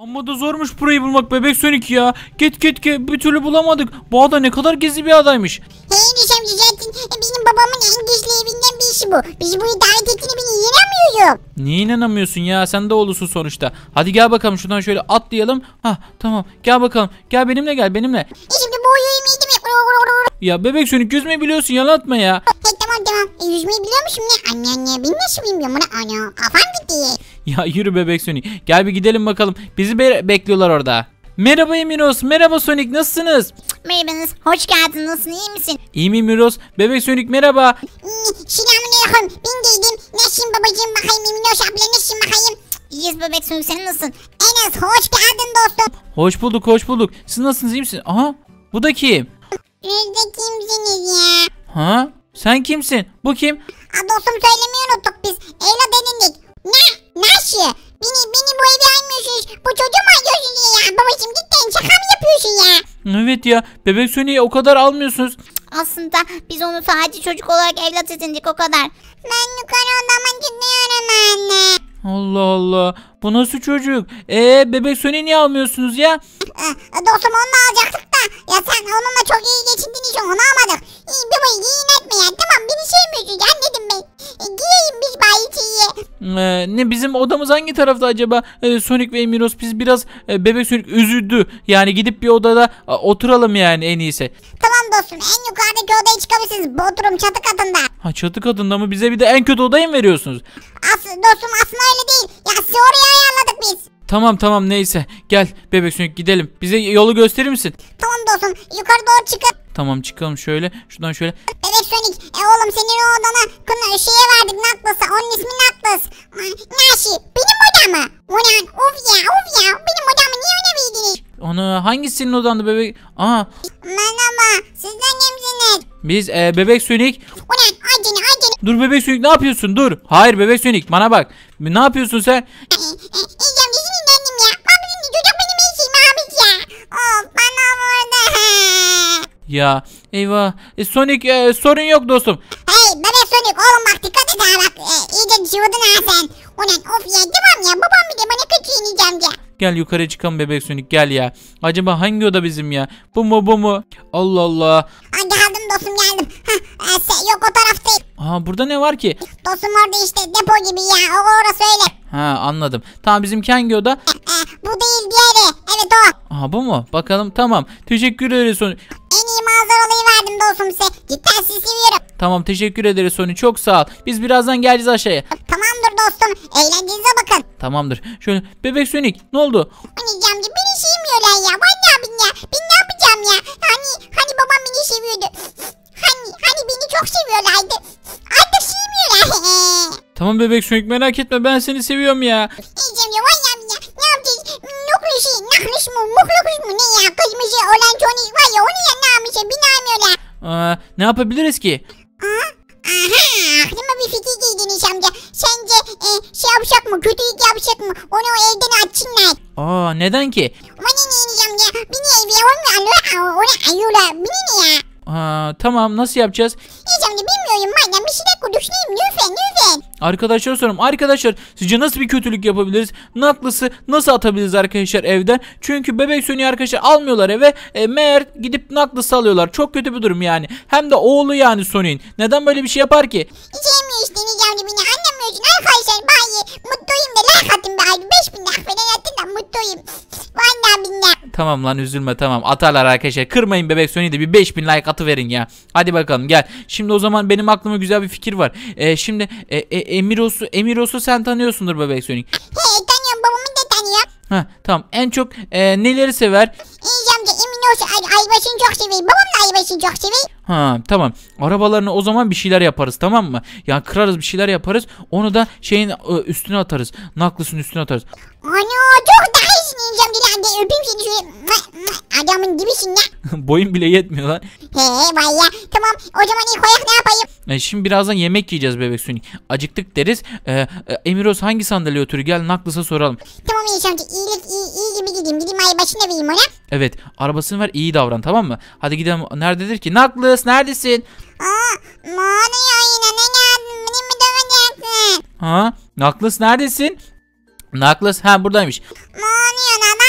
Amma da zormuş burayı bulmak bebek Sonic ya. Git bir türlü bulamadık. Bu ada ne kadar gizli bir adaymış. Hey Nişemci zaten benim babamın en gizli evinden birisi bu. Bizi buraya davet ettiğine ben inanamıyorum. Niye inanamıyorsun ya? Sen de oğlusun sonuçta. Hadi gel bakalım şuradan şöyle atlayalım. Hah tamam gel bakalım. Gel benimle. Şimdi bu oyunu yedim ya. Ya bebek Sonic yüzmeyi biliyorsun, yalan atma ya. Hey tamam. Yüzmeyi biliyormuşum ya. Anne ben nasıl bilmiyorum bunu. Ana kafam gitti. Ya yürü bebek Sonic. Gel bir gidelim bakalım. Bizi bekliyorlar orada. Merhaba Emiros. Merhaba Sonic, nasılsınız? Merhabanız. Hoş geldin. Nasılsın? İyi misin? İyiyim Emiros. Bebek Sonic merhaba. Selamünaleyküm. Ben değildim. Nasılsın babacığım bakayım. Eminos abla nasılsın bakayım? İyiyiz bebek Sonic, sen nasılsın? Enes hoş geldin dostum. Hoş bulduk. Siz nasılsınız, iyi misiniz? Aha, bu da kim? Siz de kimsiniz ya? Ha? Sen kimsin? Bu kim? Dostum söylemeyi unuttuk biz. Evlat edindik. Nasıl? Beni bu eve almıyorsunuz. Bu çocuğu mu alıyorsunuz ya? Babacığım cidden şaka mı yapıyorsun ya? Evet ya, bebek Sonic'i o kadar almıyorsunuz. Aslında biz onu sadece çocuk olarak evlat edindik, o kadar. Ben yukarı odama gidiyorum anne. Allah Allah. Bu nasıl çocuk? Bebek Sonic'i niye almıyorsunuz ya? Dostum onu alacaktık da. Ya sen onunla çok iyi geçindiğin için onu almadık. İyi babayı giyin etme ya. Tamam beni sevmiyorsun ya, dedim ben. Giyeyim biz bayi Ne bizim odamız hangi tarafta acaba? Sonic ve Emiros, biz biraz bebek Sonic üzüldü. Yani gidip bir odada oturalım yani en iyisi. Tamam dostum, en yukarıdaki odaya çıkabilirsiniz. Bodrum çatı katında. Ha, çatı katında mı? Bize bir de en kötü odayı mı veriyorsunuz? Dostum aslında öyle değil. Ya sizi oraya ayarladık biz. Tamam neyse. Gel bebek Sonic gidelim. Bize yolu gösterir misin? Tamam dostum, yukarı doğru çıkın. Tamam çıkalım şöyle. Şuradan şöyle. Bebek Sonic, oğlum senin o odana şeye verdik, Naklas'a. Onun ismi Naklas. Naşi, benim odam mı? Ulan of ya. Benim odamı niye öyle verdiniz? Onu hangisinin odandı bebek? Aha, Merhaba, sizden kimsiniz? biz bebek Sonic. Ulan acını. Dur bebek Sonic, ne yapıyorsun? Dur. Hayır bebek Sonic, bana bak. Ne yapıyorsun sen? İyiyim de sinirlendim ya. Abi şimdi çocuk benim en şeyim abi ya. Of bana vurdu. Ya eyvah. Sonic sorun yok dostum. Hey bebek Sonic, oğlum bak dikkat et ha bak. İyice çığırdın ha sen. Ulan of ya, tamam ya, babam bir de bana kötü yeneceğim diye. Gel yukarı çıkalım bebek Sonic, gel ya. Acaba hangi oda bizim ya? Bu mu? Allah Allah. Geldim dostum, geldim. Yok o taraf değil. Aa, burada ne var ki? Dostum orada işte depo gibi ya. Orası öyle. Ha, anladım. Tamam, bizimki hangi oda? Bu değil, diğeri. Evet o. Aha, bu mu? Bakalım, tamam. Teşekkür ederiz Sonic. En iyi manzaralıyı verdim dostum size. Cidden sizi seviyorum. Tamam, teşekkür ederiz Sonic, çok sağ ol. Biz birazdan geleceğiz aşağıya. Tamamdır dostum. Eğlencenize bakın. Tamamdır. Şöyle bebek Sonic, ne oldu? Anneciğim beni sevmiyorlar ya. Vallahi bin ya. Ben ne yapacağım ya? Hani babam beni seviyordu. Hani beni çok seviyorlardı. Artık sevmiyorlar. Tamam bebek Sonic, merak etme, ben seni seviyorum ya. Anneciğim ya, vallahi bin ya. Ne yapacağız? Naklışı mı? Muhlukuz mu? Ne ya? Kızmışı olan Johnny var ya. Onu ya ne yapmışı? Beni almıyorlar. Ne yapabiliriz ki? Aha, aklıma bir fikir geldi Niş amca. Sence şey yapacak mı? Kötülük yapacak mı? Onu o evden atsınlar. Neden ki? Bana ne Niş amca? Beni eve almıyorlar. Onu ayıyorlar. Beni ne ya? Tamam, nasıl yapacağız? Niş amca bilmiyorum. Madem bir şeyler konuşayım. Lütfen. Arkadaşlar soruyorum. Arkadaşlar, sizce nasıl bir kötülük yapabiliriz? Knuckles'ı nasıl atabiliriz arkadaşlar evden? Çünkü bebek Sonic'i arkadaşlar almıyorlar eve. Meğer gidip Knuckles'ı alıyorlar. Çok kötü bir durum yani. Hem de oğlu yani Sonic'in. Neden böyle bir şey yapar ki? Sevmiyor işte Niş amca beni. Anlamıyorsun. Arkadaşlar ben mutluyum da like attım be abi. 5000 like falan attım da mutluyum. Vallahi billahi. Tamam lan, üzülme, tamam. Atarlar arkadaşlar. Kırmayın bebek Sonic'i de bir 5000 like atıverin ya. Hadi bakalım gel. Şimdi o zaman benim aklıma güzel bir fikir var. Şimdi Emiros'u sen tanıyorsundur bebek Sonic. Tanıyorum, babamı da tanıyor. Tamam. En çok neleri sever? Niş amca emin olsun aybaşını çok seviyor. Babam da aybaşını çok seviyor. Tamam. Arabalarına o zaman bir şeyler yaparız, tamam mı? Yani kırarız, bir şeyler yaparız. Onu da şeyin üstüne atarız. Knuckles'ın üstüne atarız. Ana çok daha iyisin Niş amca. Hadi öpeyim seni şöyle. Adamın gibisin ya. Boyun bile yetmiyor lan. Vay ya. Tamam o zaman ilk olarak ne yapayım? Şimdi birazdan yemek yiyeceğiz bebek Sonic. Acıktık deriz. Emiros hangi sandalyeye oturuyor? Gel Knuckles'a soralım. Tamam Niş amca, iyi gibi gideyim. Gideyim aybaşını vereyim ona. Evet, arabasını ver, iyi davran, tamam mı? Hadi gidelim. Nerededir ki? Knuckles neredesin? Ne oluyor yine? Ne geldin? Beni mi döveceksin? Knuckles neredesin? Knuckles buradaymış. Ne oluyor?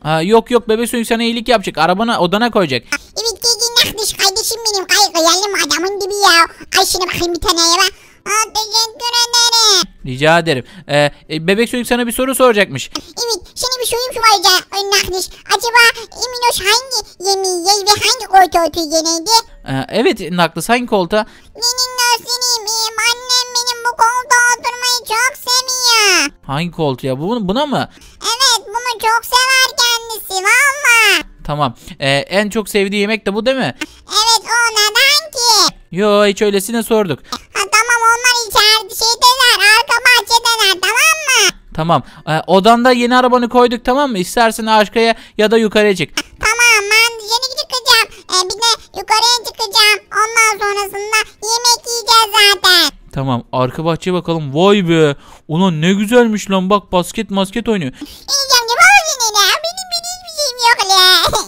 Ha, yok yok, bebek Sonic sana iyilik yapacak. Arabana, odana koyacak. Evet gece nakış kardeşim benim. Kayalım adamın dibi ya. Ay şuna bakayım bir tane ya. Teşekkür ederim. Rica ederim. Bebek Sonic sana bir soru soracakmış. Evet seni bir sorayım şu var ya nakış. Acaba Eminoş hangi yemeği yer ve hangi koltuğa oturuyor genelde? Evet Naklıs, hangi koltuğa? Benim annem benim bu koltuğa oturmayı çok seviyor. Hangi koltuğa? Buna mı? Evet bunu çok sever kendisi valla. Tamam. En çok sevdiği yemek de bu değil mi? Evet o neden ki? Yo, hiç öylesine sorduk. Tamam onlar içeride şeydeler arka bahçedeler tamam mı? Tamam. Odanda yeni arabanı koyduk, tamam mı? İstersen aşağıya ya da yukarıya çık. Tamam ben yeni çıkacağım. Bir de yukarıya çıkacağım. Ondan sonrasında yemek yiyeceğiz zaten. Tamam, arka bahçeye bakalım. Vay be. Ulan ne güzelmiş lan, bak basket oynuyor. Yiyeceğim de baba seni ne? Benim hiçbir şeyim yok la.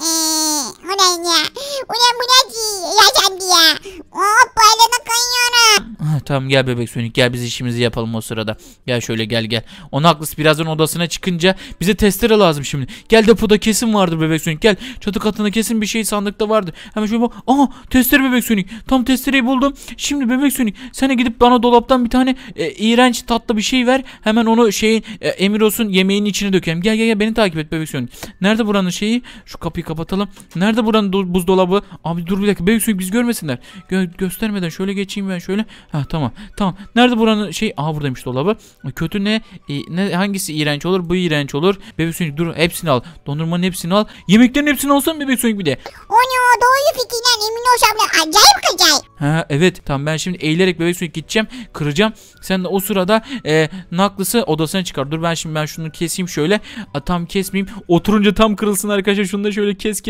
Ulan ya. Ulan bu ne yaşandı ya. Hop böyle de kayıyorum. Tamam gel bebek Sonic, gel biz işimizi yapalım o sırada. Gel şöyle, gel. Onun haklısı, birazdan odasına çıkınca bize testere lazım şimdi. Gel, depoda kesin vardır bebek Sonic, gel. Çatı katında kesin bir şey sandıkta vardır. Hemen şöyle bak. Aha, testere bebek Sonic. Tam testereyi buldum. Şimdi bebek Sonic sen de gidip bana dolaptan bir tane iğrenç tatlı bir şey ver. Hemen onu Emiros'un yemeğinin içine dökelim. Gel beni takip et bebek Sonic. Nerede buranın şeyi? Şu kapıyı kapatalım. Nerede buranın buzdolabı? Abi dur bir dakika bebek Sonic, biz görmesinler. Göstermeden şöyle geçeyim ben şöyle. Ha tamam. Nerede buranın şey? Aha, buradaymış dolabı. Kötü ne? Hangisi iğrenç olur? Bu iğrenç olur. Bebek Sonic dur, hepsini al. Dondurmanın hepsini al. Yemeklerin hepsini alsana bebek Sonic bir de. O ne doğru fikirler Eminoş abla acayip. Ha evet, tamam, ben şimdi eğilerek bebek Sonic gideceğim, kıracağım. Sen de o sırada Naklısı odasına çıkar. Dur ben şunu keseyim şöyle. Tam kesmeyeyim. Oturunca tam kırılsın arkadaşlar. Şunu da şöyle kes.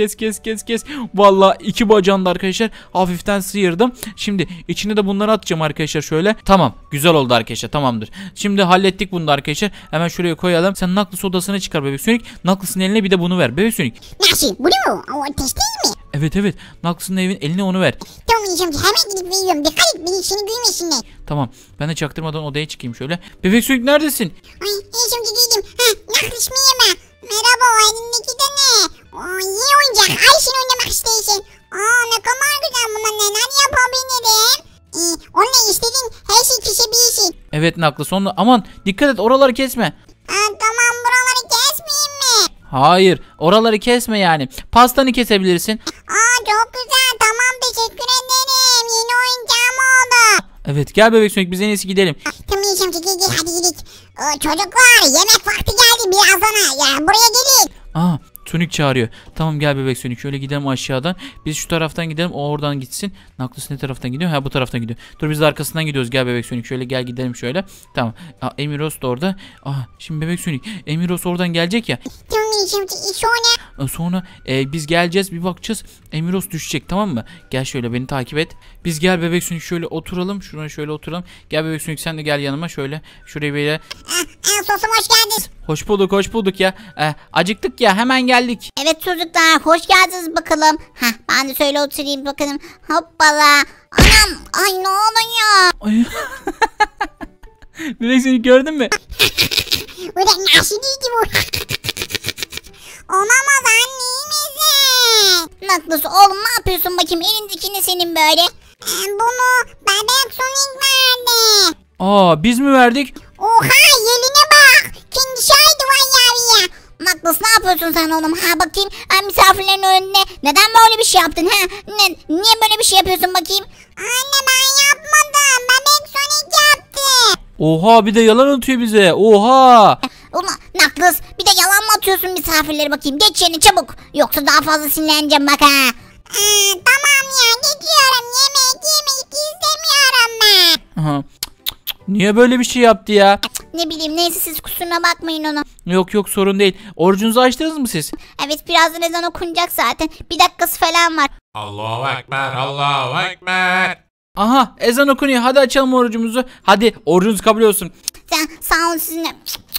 Vallahi iki bacağını da arkadaşlar hafiften sıyırdım. Şimdi içine de bunları atacağım arkadaşlar şöyle. Tamam, güzel oldu arkadaşlar, tamamdır. Şimdi hallettik bunu da arkadaşlar. Hemen şuraya koyalım. Sen Naklısı odasına çıkar bebek Sonic. Naklısının eline bir de bunu ver bebek Sonic. Nasıl? Bu mu? O ateş değil mi? Evet. Naklısının eline onu ver. Tamam yiyeceğim hemen gidip veriyorum. Dikkat et beni seni duymasınlar. Tamam, ben de çaktırmadan odaya çıkayım şöyle. Bebek Sonic neredesin? Ay şimdi giydim. Nakış merhaba o elindeki de ne? Yeni oyuncak. Ay şimdi oynamak isteyin. Ne kadar güzel buna neler yapabilirim. Onunla istediğin her şey kesebilirsin. Evet Naklısı, onu aman dikkat et, oraları kesme. Tamam buraları kesmeyeyim mi? Hayır, oraları kesme yani. Pastanı kesebilirsin. Çok güzel tamam teşekkür ederim. Yeni oyuncağım oldu. Evet, gel bebek Sonic, biz en iyisi gidelim. Tamam yiyeceğim gel hadi gidelim. Çocuklar yemek vakti geldi birazdan. Ya buraya gelin. Aa, Sonic çağırıyor. Tamam gel bebek Sonic, şöyle gidelim aşağıdan. Biz şu taraftan gidelim, o oradan gitsin. Naklısı ne taraftan gidiyor? Ha, bu taraftan gidiyor. Dur biz de arkasından gidiyoruz. Gel bebek Sonic, şöyle gel gidelim şöyle. Tamam. Emiros da orada. Şimdi bebek Sonic, Emiros oradan gelecek ya. Tamam yiyeceğim sonra. Sonra biz geleceğiz, bir bakacağız. Emiros düşecek, tamam mı? Gel şöyle, beni takip et. Biz gel bebek Sonic, şöyle oturalım. Şuraya şöyle oturalım. Gel bebek Sonic, sen de gel yanıma şöyle. Şuraya böyle. Sosum hoş geldiniz. Hoş bulduk ya. Acıktık ya, hemen geldik. Evet çocuklar hoş geldiniz bakalım. Ben de şöyle oturayım bakalım. Hoppala. Anam ay ne oluyor? Ay. Bebek Sonic gördün mü? Ulan nasıl değildi bu? Olamaz annemize. Naklısı oğlum ne yapıyorsun bakayım elindekini senin böyle? Bunu bebek Sonic verdi. Biz mi verdik? Oha yeline bak. Kendi şahidi var ya. Naklıs ne yapıyorsun sen oğlum? Bakayım misafirlerin önüne neden böyle bir şey yaptın? Niye böyle bir şey yapıyorsun bakayım? Anne ben yapmadım. Bebek Sonic yaptı. Oha, bir de yalan atıyor bize. Oha. Ulan Naklıs bir de yalan mı atıyorsun misafirleri bakayım? Geç yerine çabuk. Yoksa daha fazla sinirleneceğim bak ha. Tamam ya geçiyorum. Yemek istemiyorum ben. Aha. Niye böyle bir şey yaptı ya? Ne bileyim neyse siz kusuruna bakmayın onu. Yok sorun değil. Orucunuzu açtınız mı siz? Evet birazdan ezan okunacak zaten. Bir dakikası falan var. Allahu Ekber, Allahu Ekber. Aha, ezan okunuyor. Hadi açalım orucumuzu. Hadi, orucunuz kabul olsun. Sen sağ olun sizinle.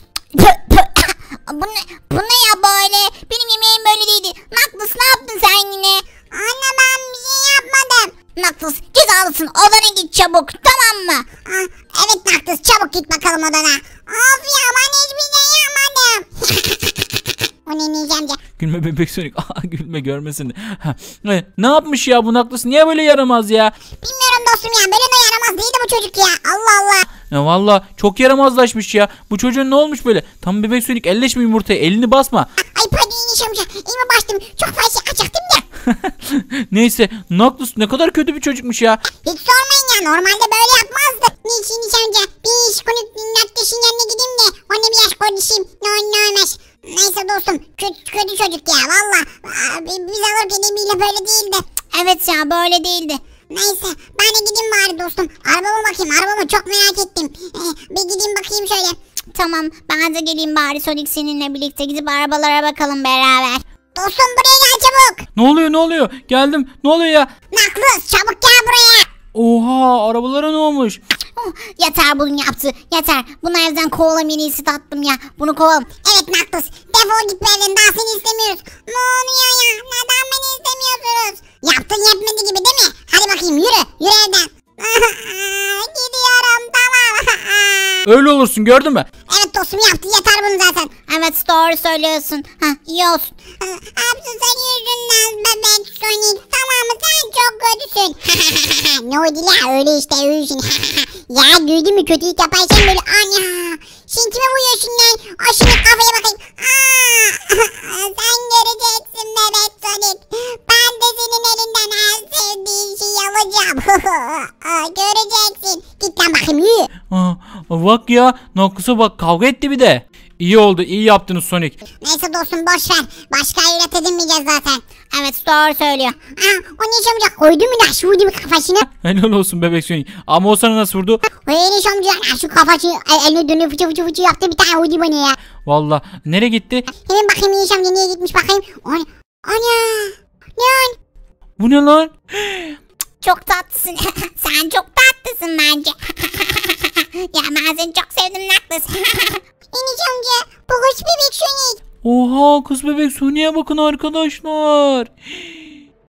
Bu ne ya böyle? Benim yemeğim böyle değildi. Naklıs ne yaptın sen yine? Anne ben bir şey yapmadım. Naklıs cezalısın odana git çabuk tamam mı? Evet Naklıs çabuk git bakalım odana. Of ya ben hiçbir şey yapmadım. O ne diyeceğim ya? Gülme bebek Sonic. Gülme görmesin. Ne yapmış ya bu Knuckles? Niye böyle yaramaz ya? Bilmiyorum dostum ya. Böyle de yaramaz değildi bu çocuk ya. Allah Allah. Ya valla çok yaramazlaşmış ya. Bu çocuğun ne olmuş böyle? Tam bebek Sonic elleşme yumurtaya. Elini basma. Ay pardon Enes amca. Elime bastım. Çok fazla kaçacaktım da. Neyse Knuckles ne kadar kötü bir çocukmuş ya. Hiç sormayın ya. Normalde böyle yapmazdı. Neyse Enes amca. Bir iş konup Knuckles'ın yanına gideyim de onunla biraz konuşayım. Ne olmaz. Neyse dostum. Kötü çocuk ya. Valla. Biz alırken bile böyle değildi. Evet ya böyle değildi. Neyse ben de gideyim bari dostum. Arabama bakayım. Arabamı çok merak ettim. Bir gideyim bakayım şöyle. Tamam ben de geleyim bari Sonic seninle birlikte gidip arabalara bakalım beraber. Dostum buraya gel çabuk. Ne oluyor? Geldim. Ne oluyor ya? Knuckles çabuk gel buraya. Oha arabalara ne olmuş? Oh, yeter bunun yaptı. Yeter. Bunu evden kovalam en iyisi tatlım ya. Bunu kovalım. Evet Knuckles. Defol git bu evden. Daha seni istemiyoruz. Ne oluyor ya? Neden beni istemiyorsunuz? Yaptın yetmedi gibi değil mi? Hadi bakayım yürü. Yürü evden. Gidiyorum tamam. Öyle olursun gördün mü? Evet dostum yaptı. Yeter bunu zaten. Evet doğru söylüyorsun. İyi olsun. Hepsi senin yüzünden bebek Sonic. Tamam mı? Sen çok kötüsün. Ne oldu la? Öyle işte öylesin. Ya gördün mü kötülük yaparsan böyle ana. Sen kime vuruyorsun lan? Aşırı kafaya bakayım. Sen göreceksin bebek Sonic. Ben de senin elinden her sevdiğin şeyi alacağım. Göreceksin. Git lan bakayım yürü. Bak ya Knuckles'a bak kavga etti bir de. İyi oldu iyi yaptınız Sonic. Neyse dostum boş ver. Başka evlat edinmeyeceğiz zaten. Evet doğru söylüyor. O ne iş amca koydu mu da şu vurdu bir kafasına? Helal olsun bebek Sonic. Ama o sana nasıl vurdu? O ne iş amca şu kafası eline dönüyor fıçı yaptı bir tane vurdu bana ya. Valla nereye gitti? Hemen bakayım iş amca niye gitmiş bakayım. Ana. Ne? Bu ne lan? Çok tatlısın. Sen çok tatlısın bence. Ya ben seni çok sevdim Knuckles. Enes amca bu hoş bebek Sonic. Oha kız bebek Sonic'e bakın arkadaşlar.